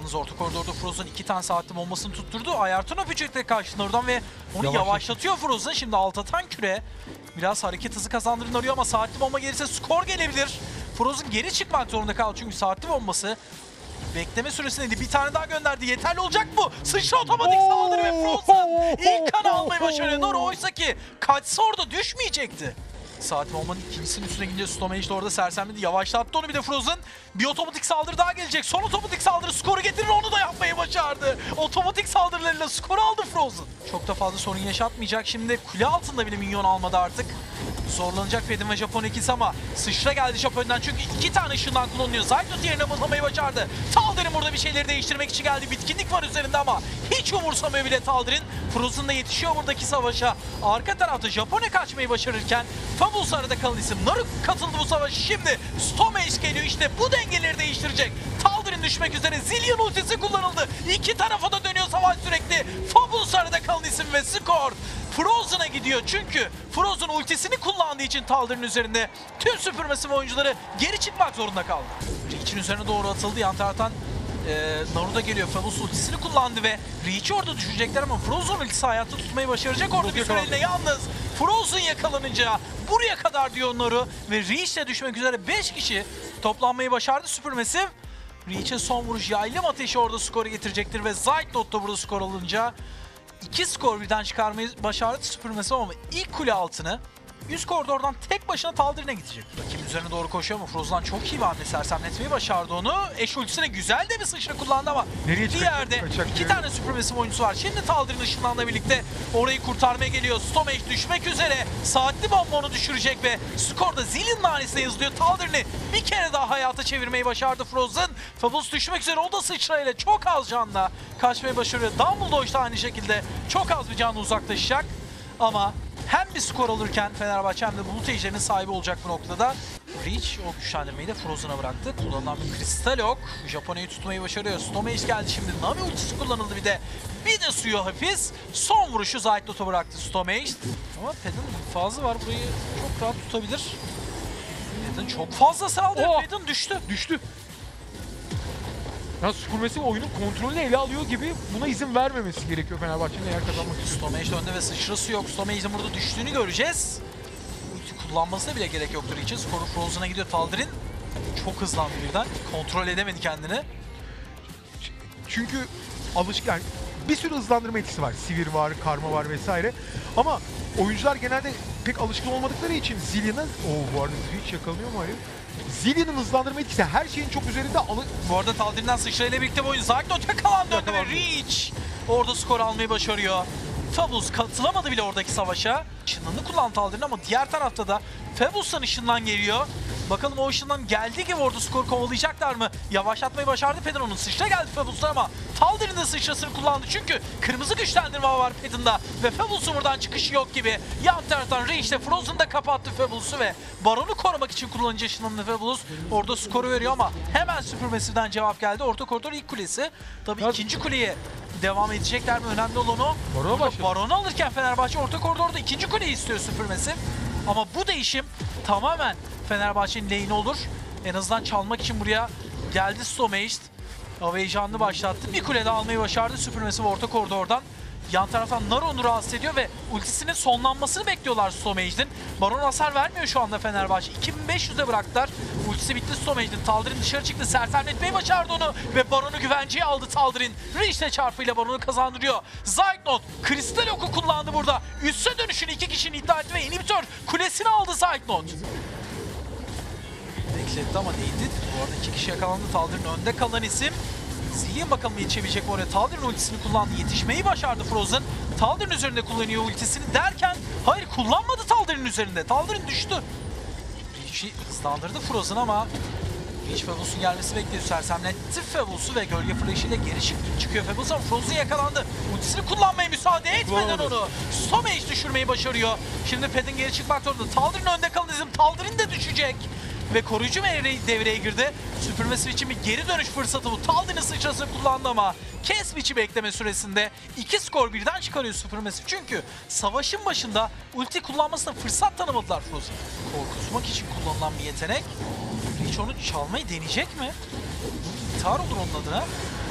Yalnız orta koridorda Frozen 2 tane saatli bombasını tutturdu. Ayarton öpecekle karşında oradan ve onu yavaşlatıyor Frozen. Şimdi alt atan küre biraz hareket hızı kazandırını arıyor ama saatli bomba gelirse skor gelebilir. Frozen geri çıkmak zorunda kaldı çünkü saatli bombası bekleme süresindeydi. Bir tane daha gönderdi. Yeterli olacak mı? Sıçra otomatik saldırı ve Frozen ilk kanı almayı başarıyor. Noro oysa ki kaçsa orada düşmeyecekti. Saat bombanın ikincisinin üstüne gidince Stomage de orada sersemledi. Yavaşlattı onu bir de Frozen. Bir otomatik saldırı daha gelecek. Son otomatik saldırı skoru getirir, onu da yapmayı başardı. Otomatik saldırılarıyla skoru aldı Frozen. Çok da fazla sorun yaşatmayacak. Şimdi kule altında bile minyon almadı artık. Zorlanacak Pedin ve Japon ikisi ama sıçra geldi Japon'dan çünkü 2 tane ışından kullanılıyor. Zaytnot yerine mıhlamayı başardı. Taldir'in burada bir şeyleri değiştirmek için geldi. Bitkinlik var üzerinde ama hiç umursamıyor bile Taldir'in. Frozen da yetişiyor buradaki savaşa. Arka tarafta Japon'a kaçmayı başarırken Fabulous arada kalan isim Naru katıldı bu savaşa. Şimdi Stomage geliyor, işte bu dengeleri değiştirecek. Taldir'in düşmek üzere, Zillion ultisi kullanıldı. İki tarafa da dönüyor savaş sürekli. Fabulous arada kalan isim ve skor Frozen'a gidiyor çünkü Frozen ultisini kullandığı için Taldir'in üzerinde tüm süpürmesi ve oyuncuları geri çıkmak zorunda kaldı. Reach'in üzerine doğru atıldı. Yan taraftan Naru da geliyor. Fabulous ultisini kullandı ve Reach'i orada düşecekler ama Frozen ultisi hayatta tutmayı başaracak orada bir süreyle. Yalnız Frozen yakalanınca buraya kadar diyor Naru ve Reach'le düşmek üzere 5 kişi toplanmayı başardı süpürmesi. Reach'in son vuruş yaylım ateşi orada skoru getirecektir ve Zaytnot da burada skor alınca 2 skor birden çıkarmayı başardı süpürmesi ama ilk kule altını üst koridordan tek başına Taldir'ine gidecek. Rakibin üzerine doğru koşuyor ama Frozen'dan çok iyi bir hamle, sersemletmeyi başardı onu. Eş ultisine güzel de bir sıçra kullandı ama bir yerde 2 tane süpürmesi oyuncusu var. Şimdi Taldir'in ışınlanla birlikte orayı kurtarmaya geliyor. Stomage düşmek üzere. Saatli bomba onu düşürecek ve skorda Zillion'un hanesine yazılıyor. Taldir'ini bir kere daha hayata çevirmeyi başardı Frozen. Fabulous düşmek üzere, o da sıçrayla çok az canla kaçmayı başarıyor. Dumbledore da aynı şekilde çok az bir canla uzaklaşacak ama hem bir skor alırken Fenerbahçe hem de bulut ejderinin sahibi olacak bu noktada. Reach o güçlendirmeyi de Frozen'a bıraktı. Kullanılan bir kristal ok. Japonya'yı tutmayı başarıyor. Stomage geldi şimdi. Nami ultisi kullanıldı bir de. Bir de suyu hapis. Son vuruşu Zaytnot'a bıraktı Stomage. Ama Pedin fazla var. Burayı çok rahat tutabilir. Pedin çok fazla saldırı. Pedin düştü. Düştü. Ya süpürmesi oyunun kontrolünü ele alıyor gibi, buna izin vermemesi gerekiyor Fenerbahçe'nin eğer kazanmak için. Stomage önde ve sıçrası yok. Stomage'in burada düştüğünü göreceğiz. Ulti kullanmasına bile gerek yoktur için. Skoru Frozen'a gidiyor Taldir'in. Çok hızlandı birden. Kontrol edemedi kendini. Çünkü yani bir sürü hızlandırma etkisi var. Sivir var, karma var vesaire. Ama oyuncular genelde pek alışkın olmadıkları için Zillion'ın... bu arada hiç yakalanıyor mu hayır? Zillion'ın hızlandırma etkisi her şeyin çok üzerinde Bu arada Taldir'den sıçrayla birlikte bu oyun Zaytnot yakalandı önde ve Reach orada skor almayı başarıyor. Fabulous katılamadı bile oradaki savaşa. Işınlanı kullandı Taldir'in ama diğer tarafta da Fabulous'tan ışınlan geliyor. Bakalım o ışından geldiği gibi orada skor kovalayacaklar mı? Yavaşlatmayı başardı Pedin, onun sıçra geldi Fabulous'tan ama Taldir'in de sıçrasını kullandı çünkü kırmızı güçlendirme var Pedin'da ve Fabulous'un buradan çıkışı yok gibi. Yan taraftan Range'de Frozen da kapattı Fabulous'u ve Baron'u korumak için kullanıcı ışınlanını Fabulous orada skoru veriyor ama hemen süpürmesinden cevap geldi. Orta koridor ilk kulesi. Tabii ikinci kuleye devam edecekler mi? Önemli olan o. Baron'u alırken Fenerbahçe orta koridorda ikinci kuleyi istiyor süpürmesi. Ama bu değişim tamamen Fenerbahçe'nin lehine olur. En azından çalmak için buraya geldi Stomage. Heyecanlı başlattı. Bir kule de almayı başardı süpürmesi ve orta koridordan. Yan taraftan Naru onu rahatsız ediyor ve ultisinin sonlanmasını bekliyorlar Stomage'nin. Baron hasar vermiyor şu anda Fenerbahçe. 2500'e bıraktılar. Ultisi bitti Stomage'nin. Taldir'in dışarı çıktı. Sersemletmeyi başardı onu ve Baron'u güvenceye aldı Taldir'in. Reach'le çarpıyla Baron'u kazandırıyor. Zaytnot kristal oku kullandı burada. Üste dönüşünü 2 kişinin iddia etti ve inhibitör kulesini aldı Zaytnot. Bekletti ama değildi. Bu arada 2 kişi yakalandı. Taldir'in önde kalan isim. Zillion bakalım yetişebilecek mi oraya? Taldir'in ultisini kullandı. Yetişmeyi başardı Frozen. Taldir'in üzerinde kullanıyor ultisini derken hayır, kullanmadı Taldir'in üzerinde. Taldir'in düştü. Reach'i hızlandırdı Frozen ama Reach Fabulous'un gelmesi bekliyor. Sersemletti Fabulous'u ve gölge flash'ıyla geri çıkıyor Fabulous ama Frozen yakalandı. Ultisini kullanmaya müsaade etmeden onu Stomage düşürmeyi başarıyor. Şimdi Pedin geri çıkmak zorunda. Taldir'in önde kalan isim. Taldir'in de düşecek. Ve koruyucu devreye girdi. Süpürmesi için bir geri dönüş fırsatı bu. Taldir'in sıçrasını kullandı ama kesmiçi bekleme süresinde 2 skor birden çıkarıyor süpürmesi. Çünkü savaşın başında ulti kullanmasına fırsat tanımadılar Frozen. Korkutmak için kullanılan bir yetenek. Hiç onu çalmayı deneyecek mi? İntihar olur onun adına.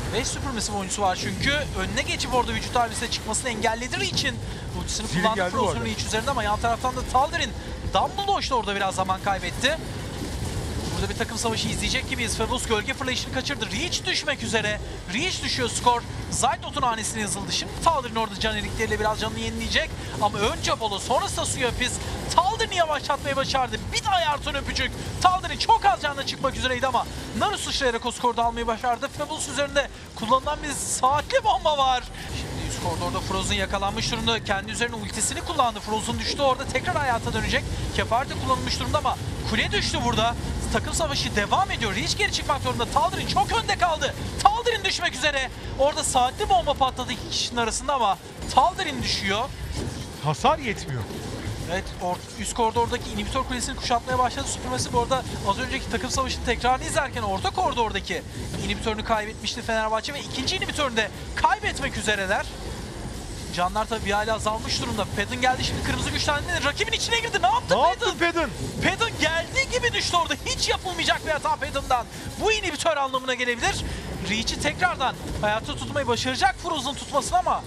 Ve Supermassive oyuncusu var çünkü. Önüne geçip orada vücut darbesiyle çıkmasını engellediği için ultisini Zilin kullandı geldi bu Frozer'ın arada. iç üzerinde ama yan taraftan da Taldir'in Dumbledore'da orada biraz zaman kaybetti. Burada bir takım savaşı izleyecek gibiyiz. Fabulous gölge fırlayışını kaçırdı. Reach düşmek üzere. Reach düşüyor skor. Zaytnot'un hanesine yazıldı. Şimdi Taldir'in orada can erikleriyle biraz canını yenileyecek. Ama önce Bolo sonrasında Suya Pis. Taldir'ini yavaşlatmayı başardı. Bir de Ayarton öpücük. Taldir'in çok az canına çıkmak üzereydi ama Naru sıçrayarak o skoru da almayı başardı. Fabulous üzerinde kullanılan bir saatli bomba var. Şimdi üst koridorda Frozen yakalanmış durumda. Kendi üzerine ultisini kullandı. Frozen düştü orada. Tekrar hayata dönecek. Kefaret de kullanılmış durumda ama kule düştü burada. Takım savaşı devam ediyor. Reach geri çıkmak zorunda. Taldir'in çok önde kaldı. Taldir'in düşmek üzere. Orada saatli bomba patladı iki kişinin arasında ama Taldir'in düşüyor. Hasar yetmiyor. Evet, üst koridordaki inhibitor kulesini kuşatmaya başladı. Supermassive orada az önceki takım savaşının tekrarını izlerken orta koridordaki inhibitörünü kaybetmişti Fenerbahçe ve ikinci inhibitörünü de kaybetmek üzereler. Canlar tabii bir hali azalmış durumda. Pedon geldi şimdi kırmızı güçlendi. Rakibin içine girdi. Ne yaptı Ne Pedon? yaptın Pedon? Pedon geldiği gibi düştü orada. Hiç yapılmayacak bir hata Pedon'dan. Bu inhibitör anlamına gelebilir. Reach'i tekrardan hayatta tutmayı başaracak Frozen tutmasını ama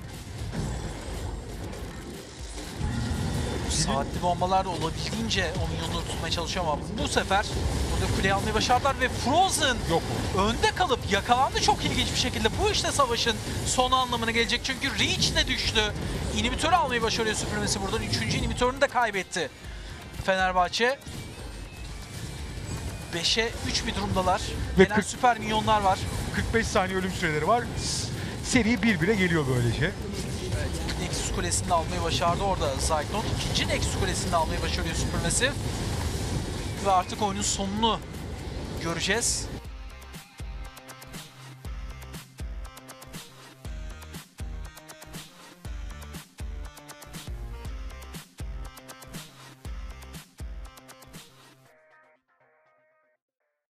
saatli bombalarla olabildiğince o milyonları tutmaya çalışıyor ama bu sefer burada kuleyi almayı başardılar ve Frozen Yok önde kalıp yakalandı çok ilginç bir şekilde. Bu işte savaşın sonu anlamına gelecek çünkü Reach de düştü. İnhibitörü almayı başarıyor Supermassive buradan. Üçüncü inhibitörünü de kaybetti Fenerbahçe. 5'e 3 bir durumdalar. Ve Gelen süper milyonlar var. 45 saniye ölüm süreleri var. Seri 1-1'e geliyor böylece. Nexus Kulesi'ni de almayı başardı orada Zaytnot. İkinci Nexus Kulesi'ni de almayı başarıyor Supermassive. Ve artık oyunun sonunu göreceğiz.